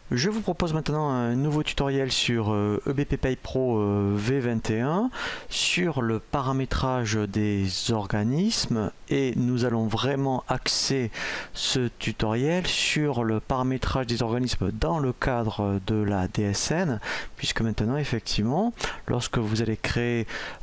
Je vous propose maintenant un nouveau tutoriel sur EBP Pay Pro V21 sur le paramétrage des organismes, et nous allons vraiment axer ce tutoriel sur le paramétrage des organismes dans le cadre de la DSN, puisque maintenant effectivement lorsque vous allez créer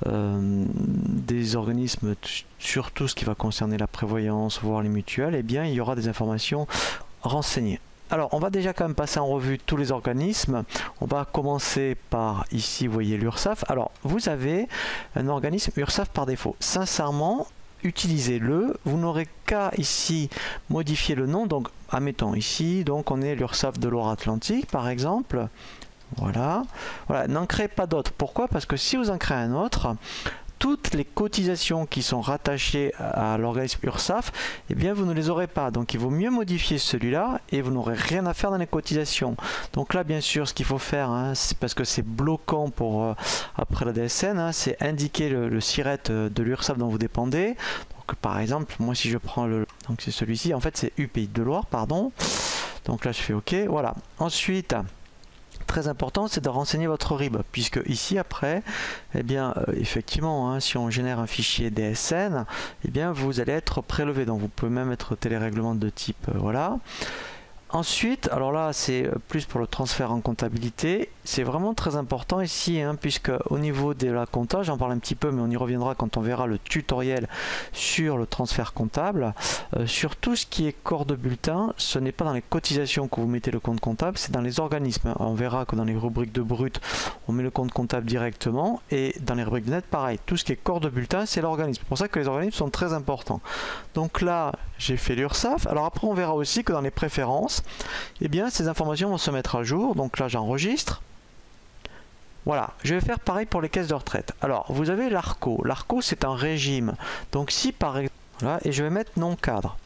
des organismes sur tout ce qui va concerner la prévoyance, voire les mutuelles, eh bien il y aura des informations renseignées. Alors, on va déjà quand même passer en revue tous les organismes. On va commencer par ici, vous voyez l'URSSAF. Alors, vous avez un organisme URSSAF par défaut. Sincèrement, utilisez-le. Vous n'aurez qu'à ici modifier le nom. Donc, admettons ici, donc on est l'URSSAF de Loire-Atlantique, par exemple. Voilà. Voilà. N'en créez pas d'autres. Pourquoi? Parce que si vous en créez un autre, toutes les cotisations qui sont rattachées à l'organisme URSSAF, eh bien vous ne les aurez pas. Donc il vaut mieux modifier celui-là et vous n'aurez rien à faire dans les cotisations. Donc là, bien sûr, ce qu'il faut faire, parce que c'est bloquant pour après la DSN, c'est indiquer le SIRET de l'URSSAF dont vous dépendez. Donc par exemple, moi si je prends donc c'est celui-ci, en fait c'est UPI de Loire, pardon. Donc là je fais OK, voilà. Ensuite, très important, c'est de renseigner votre RIB, puisque ici après, eh bien effectivement, si on génère un fichier DSN, eh bien vous allez être prélevé. Donc vous pouvez même être télérèglement de type voilà. Ensuite, alors là c'est plus pour le transfert en comptabilité, c'est vraiment très important ici, puisque au niveau de la compta, j'en parle un petit peu mais on y reviendra quand on verra le tutoriel sur le transfert comptable. Sur tout ce qui est corps de bulletin, ce n'est pas dans les cotisations que vous mettez le compte comptable, c'est dans les organismes. On verra que dans les rubriques de brut, on met le compte comptable directement, et dans les rubriques de net, pareil, tout ce qui est corps de bulletin, c'est l'organisme. C'est pour ça que les organismes sont très importants. Donc là, j'ai fait l'URSSAF. Alors après, on verra aussi que dans les préférences, eh bien ces informations vont se mettre à jour. Donc là j'enregistre. Voilà, je vais faire pareil pour les caisses de retraite. Alors vous avez l'ARCO. L'ARCO c'est un régime. Donc si par exemple, voilà, et je vais mettre non cadre.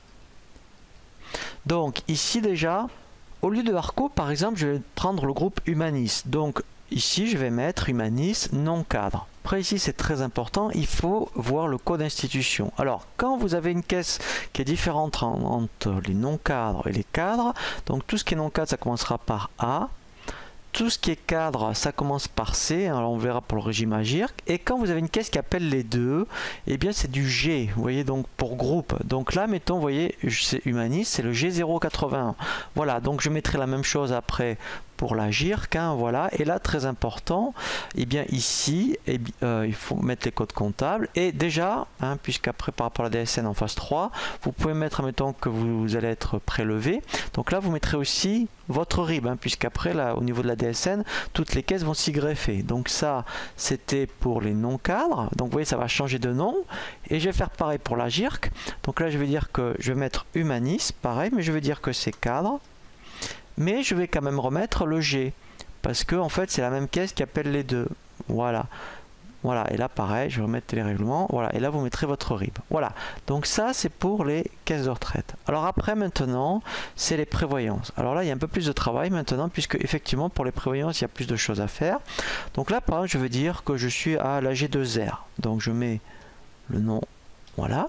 Donc ici déjà, au lieu de ARCO par exemple, je vais prendre le groupe Humanis. Donc ici je vais mettre Humanis non cadre. Après ici c'est très important, il faut voir le code institution. Alors quand vous avez une caisse qui est différente entre les non-cadres et les cadres, donc tout ce qui est non-cadre ça commencera par A, tout ce qui est cadre ça commence par C, alors on verra pour le régime AGIRC, et quand vous avez une caisse qui appelle les deux, eh bien c'est du G, vous voyez, donc pour groupe. Donc là mettons, vous voyez, c'est Humanis, c'est le G081. Voilà, donc je mettrai la même chose après pour la GIRC, voilà. Et là très important, et bien ici il faut mettre les codes comptables, et déjà puisqu'après par rapport à la DSN en phase 3 vous pouvez mettre, admettons que vous allez être prélevé, donc là vous mettrez aussi votre RIB, puisqu'après là au niveau de la DSN toutes les caisses vont s'y greffer. Donc ça c'était pour les non cadres, donc vous voyez ça va changer de nom, et je vais faire pareil pour la GIRC. Donc là je vais dire que je vais mettre Humanis, pareil, mais je vais dire que c'est cadre, mais je vais quand même remettre le G, parce que en fait c'est la même caisse qui appelle les deux. Voilà. Voilà, et là pareil, je vais remettre les règlements, voilà, et là vous mettrez votre RIB. Voilà, donc ça c'est pour les caisses de retraite. Alors après maintenant, c'est les prévoyances. Alors là il y a un peu plus de travail maintenant, puisque effectivement pour les prévoyances il y a plus de choses à faire. Donc là par exemple je veux dire que je suis à la G2R, donc je mets le nom, voilà.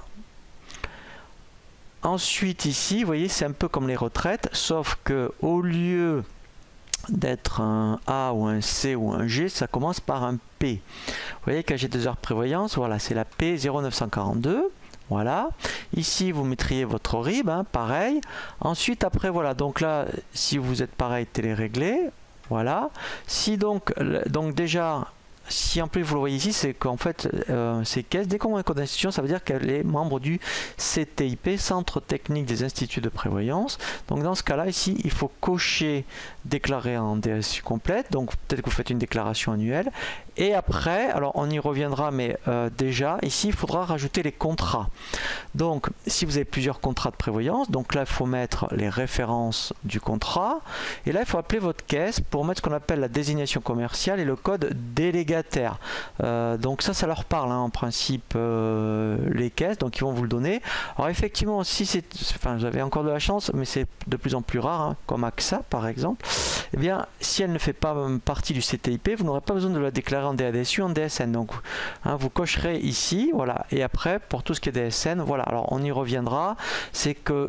Ensuite ici, vous voyez, c'est un peu comme les retraites, sauf que au lieu d'être un A ou un C ou un G, ça commence par un P. Vous voyez qu'à G2R prévoyance, voilà, c'est la P0942. Voilà. Ici, vous mettriez votre RIB, pareil. Ensuite, après, voilà, donc là, si vous êtes pareil, télé-réglé, voilà. Si donc déjà, si en plus vous le voyez ici, c'est qu'en fait ces caisses, dès qu'on a un code d'institution, ça veut dire qu'elle est membre du CTIP, Centre Technique des Instituts de Prévoyance. Donc dans ce cas là ici il faut cocher déclarer en DSU complète, donc peut-être que vous faites une déclaration annuelle, et après, alors on y reviendra, mais déjà ici il faudra rajouter les contrats. Donc si vous avez plusieurs contrats de prévoyance, donc là il faut mettre les références du contrat, et là il faut appeler votre caisse pour mettre ce qu'on appelle la désignation commerciale et le code délégataire. Donc ça leur parle en principe, les caisses, donc ils vont vous le donner. Alors effectivement, si c'est, enfin vous avez encore de la chance, mais c'est de plus en plus rare, comme AXA par exemple, eh bien si elle ne fait pas partie du CTIP, vous n'aurez pas besoin de la déclarer en DADSU, en DSN. Donc vous cocherez ici, voilà, et après pour tout ce qui est DSN, voilà. Alors on y reviendra, c'est que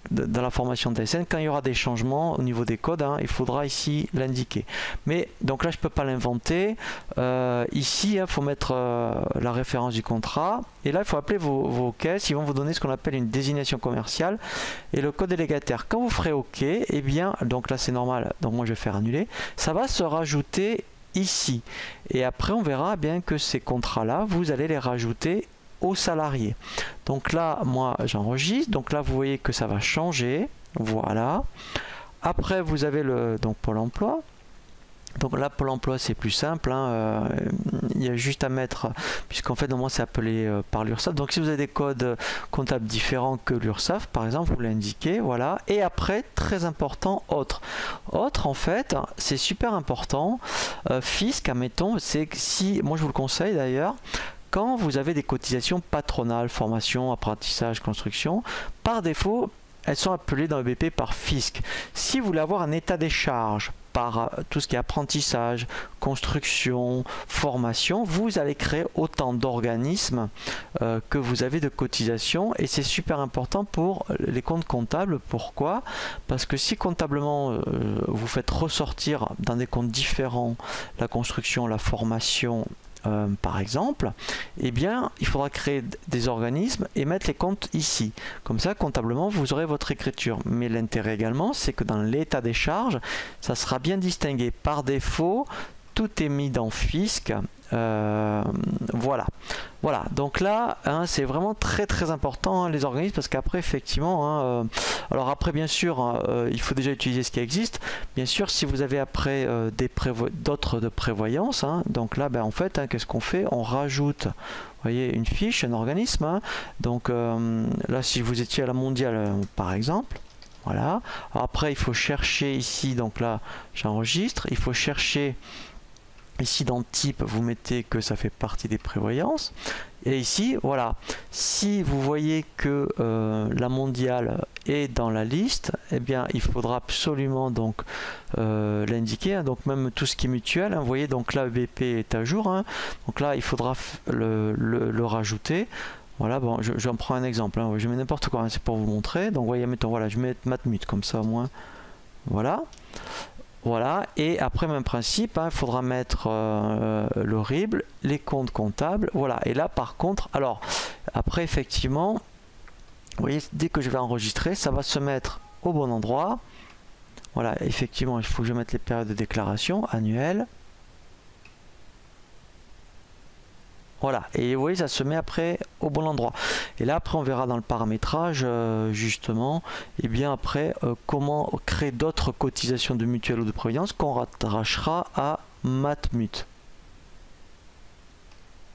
dans la formation DSN, quand il y aura des changements au niveau des codes, hein, il faudra ici l'indiquer. Mais donc là, je peux pas l'inventer. Ici, il faut mettre la référence du contrat. Et là, il faut appeler vos caisses. Ils vont vous donner ce qu'on appelle une désignation commerciale et le code délégataire. Quand vous ferez OK, eh bien, donc là, c'est normal. Donc moi, je vais faire annuler. Ça va se rajouter ici. Et après, on verra bien que ces contrats-là, vous allez les rajouter aux salariés. Donc là, moi, j'enregistre. Donc là, vous voyez que ça va changer. Voilà. Après, vous avez le Pôle emploi. Donc là, Pôle emploi, c'est plus simple. Hein, il y a juste à mettre, puisqu'en fait, normalement, c'est appelé par l'URSSAF. Donc si vous avez des codes comptables différents que l'URSSAF, par exemple, vous l'indiquez. Voilà. Et après, très important, autre. Autre, en fait, c'est super important. Fisc, admettons, c'est que si, moi, je vous le conseille d'ailleurs, quand vous avez des cotisations patronales, formation, apprentissage, construction, par défaut, elles sont appelées dans le BP par fisc. Si vous voulez avoir un état des charges par tout ce qui est apprentissage, construction, formation, vous allez créer autant d'organismes que vous avez de cotisations et c'est super important pour les comptes comptables. Pourquoi? Parce que si comptablement vous faites ressortir dans des comptes différents la construction, la formation, par exemple, eh bien, il faudra créer des organismes et mettre les comptes ici. Comme ça, comptablement, vous aurez votre écriture. Mais l'intérêt également, c'est que dans l'état des charges, ça sera bien distingué. Par défaut, tout est mis dans fisc. Voilà. Voilà. Donc là, hein, c'est vraiment très très important hein, les organismes parce qu'après, effectivement, hein, alors après, bien sûr, hein, il faut déjà utiliser ce qui existe. Bien sûr, si vous avez après d'autres de prévoyance, hein, donc là, ben, en fait, hein, qu'est-ce qu'on fait? On rajoute, vous voyez, une fiche, un organisme. Hein, donc là, si vous étiez à la mondiale, par exemple. Voilà. Alors après, il faut chercher ici. Donc là, j'enregistre. Il faut chercher. Ici dans type, vous mettez que ça fait partie des prévoyances. Et ici, voilà, si vous voyez que la mondiale est dans la liste, eh bien, il faudra absolument donc l'indiquer. Hein, donc même tout ce qui est mutuel, hein, vous voyez, donc là, BP est à jour. Hein, donc là, il faudra le rajouter. Voilà, bon, j'en prends un exemple. Hein, je mets n'importe quoi, hein, c'est pour vous montrer. Donc, vous voyez, mettons, voilà, je mets Matmut comme ça au moins. Voilà. Voilà, et après même principe, hein, il faudra mettre l'horrible, les comptes comptables, voilà, et là par contre, alors, après effectivement, vous voyez, dès que je vais enregistrer, ça va se mettre au bon endroit, voilà, effectivement, il faut que je mette les périodes de déclaration annuelles, voilà, et vous voyez, ça se met après au bon endroit. Et là, après, on verra dans le paramétrage, justement, et bien après, comment créer d'autres cotisations de mutuelle ou de prévoyance qu'on rattachera à Matmut.